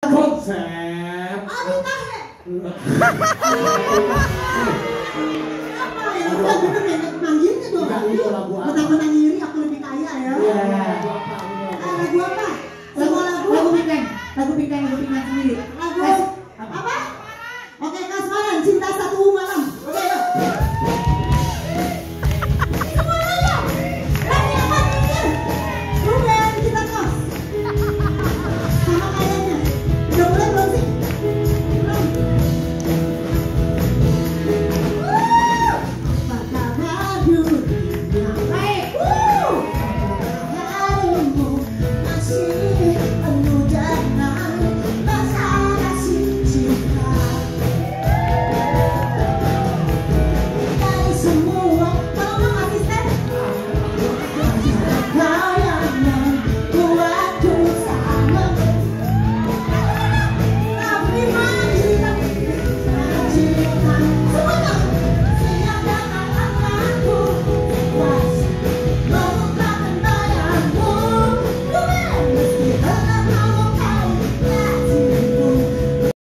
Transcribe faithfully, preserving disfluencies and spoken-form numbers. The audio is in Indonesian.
Konsep. Abi tahe. Apa ya? Udah bener ya manggilnya dong. Betapa ngiri aku lebih kaya ya. Iya. Ah, lagu apa? Semua lagu. Lagu Pink Tank, lagu Pink Tank, lagu Pink Tank sendiri. Lagu